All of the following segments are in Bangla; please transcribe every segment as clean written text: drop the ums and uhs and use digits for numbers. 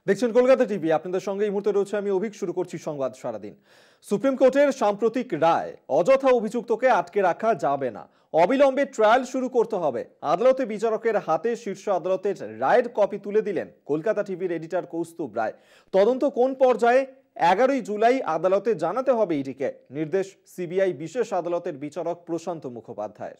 দেখছেন কলকাতা টিভি। আপনাদের সঙ্গে এই মুহূর্তে রয়েছে আমি অভিক। শুরু করছি সংবাদ সারাদিন। সুপ্রিম কোর্টের সাম্প্রতিক রায়, অযথা অভিযুক্তকে আটকে রাখা যাবে না, অবিলম্বে ট্রায়াল শুরু করতে হবে। আদালতে বিচারকের হাতে শীর্ষ আদালতের রায়ের কপি তুলে দিলেন কলকাতা টিভির এডিটর কৌস্তুভ রায়। তদন্ত কোন পর্যায়ে 11ই জুলাই আদালতে জানাতে হবে ইডিকে, নির্দেশ সিবিআই বিশেষ আদালতের বিচারক প্রশান্ত মুখোপাধ্যায়ের।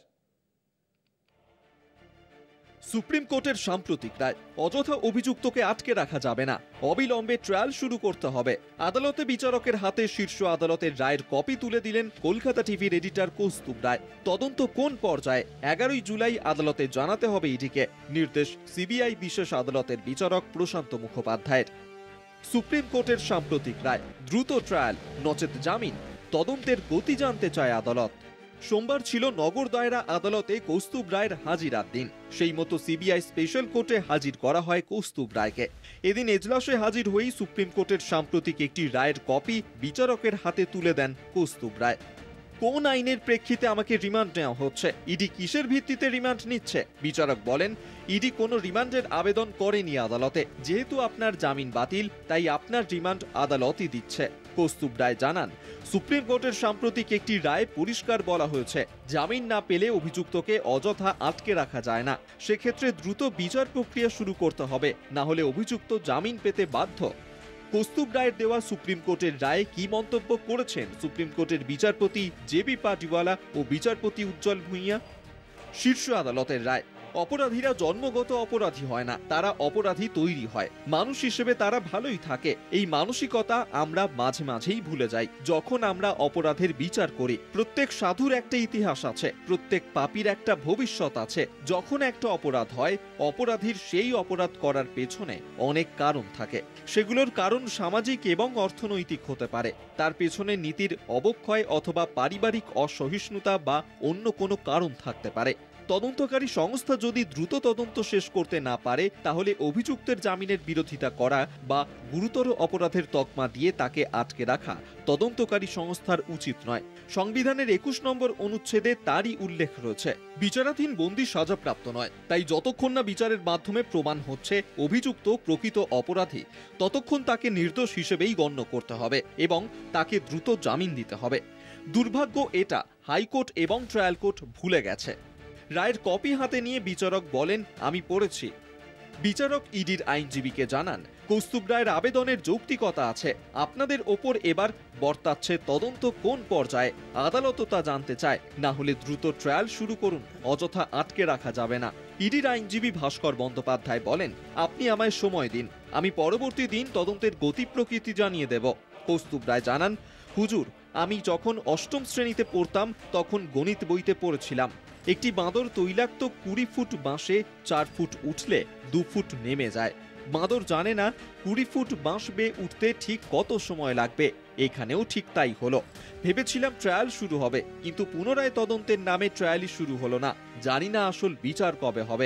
সুপ্রিম কোর্টের সাম্প্রতিক রায়, অযথা অভিযুক্তকে আটকে রাখা যাবে না, অবিলম্বে ট্রায়াল শুরু করতে হবে। আদালতে বিচারকের হাতে শীর্ষ আদালতের রায়ের কপি তুলে দিলেন কলকাতা টিভির এডিটর কৌস্তুভ রায়। তদন্ত কোন পর্যায়ে 11ই জুলাই আদালতে জানাতে হবে ইডিকে, নির্দেশ সিবিআই বিশেষ আদালতের বিচারক প্রশান্ত মুখোপাধ্যায়ের। সুপ্রিম কোর্টের সাম্প্রতিক রায়, দ্রুত ট্রায়াল নচেত জামিন, তদন্তের গতি জানতে চায় আদালত। সোমবার ছিল নগর দায়রা আদালতে কৌস্তুভ রায়ের হাজিরার দিন। সেই মতো সিবিআই স্পেশাল কোর্টে হাজির করা হয় কৌস্তুভ রায়কে। এদিন এজলাসে হাজির হয়েই সুপ্রিম কোর্টের সাম্প্রতিক একটি রায়ের কপি বিচারকের হাতে তুলে দেন কৌস্তুভ রায়। কোন আইনের প্রেক্ষিতে আমাকে রিমান্ড নেওয়া হচ্ছে, ইডি কিসের ভিত্তিতে রিমান্ড নিচ্ছে? বিচারক বলেন, ইডি কোনো রিমান্ডের আবেদন করেনি আদালতে। যেহেতু আপনার জামিন বাতিল, তাই আপনার রিমান্ড আদালতই দিচ্ছে। কৌস্তুভ রায় জানান, সুপ্রিম কোর্টের সাম্প্রতিক একটি রায়ে পরিষ্কার বলা হয়েছে, জামিন না পেলে অভিযুক্তকে অযথা আটকে রাখা যায় না। সেক্ষেত্রে দ্রুত বিচার প্রক্রিয়া শুরু করতে হবে, না হলে অভিযুক্ত জামিন পেতে বাধ্য। কৌস্তুভ রায়ের দেওয়া সুপ্রিম কোর্টের রায়ে কি মন্তব্য করেছেন সুপ্রিম কোর্টের বিচারপতি জেবি পাটিওয়ালা ও বিচারপতি উজ্জ্বল ভূঁইয়া? শীর্ষ আদালতের রায়, অপরাধীরা জন্মগত অপরাধী হয় না, তারা অপরাধী তৈরি হয়। মানুষ হিসেবে তারা ভালোই থাকে। এই মানসিকতা আমরা মাঝে মাঝেই ভুলে যাই যখন আমরা অপরাধের বিচার করি। প্রত্যেক সাধুর একটা ইতিহাস আছে, প্রত্যেক পাপীর একটা ভবিষ্যৎ আছে। যখন একটা অপরাধ হয়, অপরাধীর সেই অপরাধ করার পেছনে অনেক কারণ থাকে। সেগুলোর কারণ সামাজিক এবং অর্থনৈতিক হতে পারে। তার পেছনে নীতির অবক্ষয় অথবা পারিবারিক অসহিষ্ণুতা বা অন্য কোনো কারণ থাকতে পারে। তদন্তকারী সংস্থা যদি দ্রুত তদন্ত শেষ করতে না পারে, তাহলে অভিযুক্তের জামিনের বিরোধিতা করা বা গুরুতর অপরাধের তকমা দিয়ে তাকে আটকে রাখা তদন্তকারী সংস্থার উচিত নয়। সংবিধানের 21 নম্বর অনুচ্ছেদে তারই উল্লেখ রয়েছে, বিচারাধীন বন্দী সাজাপ্রাপ্ত নয়। তাই যতক্ষণ না বিচারের মাধ্যমে প্রমাণ হচ্ছে অভিযুক্ত প্রকৃত অপরাধী, ততক্ষণ তাকে নির্দোষ হিসেবেই গণ্য করতে হবে এবং তাকে দ্রুত জামিন দিতে হবে। দুর্ভাগ্য এটা, হাইকোর্ট এবং ট্রায়াল কোর্ট ভুলে গেছে। রায়ের কপি হাতে নিয়ে বিচারক বলেন, আমি পড়েছি। বিচারক ইডির আইনজীবীকে জানান, কৌস্তুভ রায়ের আবেদনের যৌক্তিকতা আছে। আপনাদের ওপর এবার বর্তাচ্ছে তদন্ত কোন পর্যায়ে, আদালতও তা জানতে চায়। না হলে দ্রুত ট্রায়াল শুরু করুন, অযথা আটকে রাখা যাবে না। ইডির আইনজীবী ভাস্কর বন্দ্যোপাধ্যায় বলেন, আপনি আমায় সময় দিন, আমি পরবর্তী দিন তদন্তের গতি প্রকৃতি জানিয়ে দেব। কৌস্তুভ রায় জানান, হুজুর, আমি যখন 8ম শ্রেণীতে পড়তাম তখন গণিত বইতে পড়েছিলাম, একটি বাঁদর তৈলাক্ত 20 ফুট বাঁশে 4 ফুট উঠলে 2 ফুট নেমে যায়। বাঁদর জানে না 20 ফুট বাঁশ বেয়ে উঠতে ঠিক কত সময় লাগবে। এখানেও ঠিক তাই হলো। ভেবেছিলাম ট্রায়াল শুরু হবে, কিন্তু পুনরায় তদন্তের নামে ট্রায়ালই শুরু হলো না। জানি না আসল বিচার কবে হবে।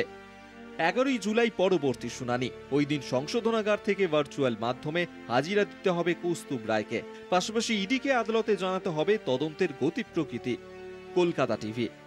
11ই জুলাই পরবর্তী শুনানি। ওই দিন সংশোধনাগার থেকে ভার্চুয়াল মাধ্যমে হাজিরা দিতে হবে কৌস্তুভ রায়কে। পাশাপাশি ইডিকে আদালতে জানাতে হবে তদন্তের গতি প্রকৃতি। কলকাতা টিভি।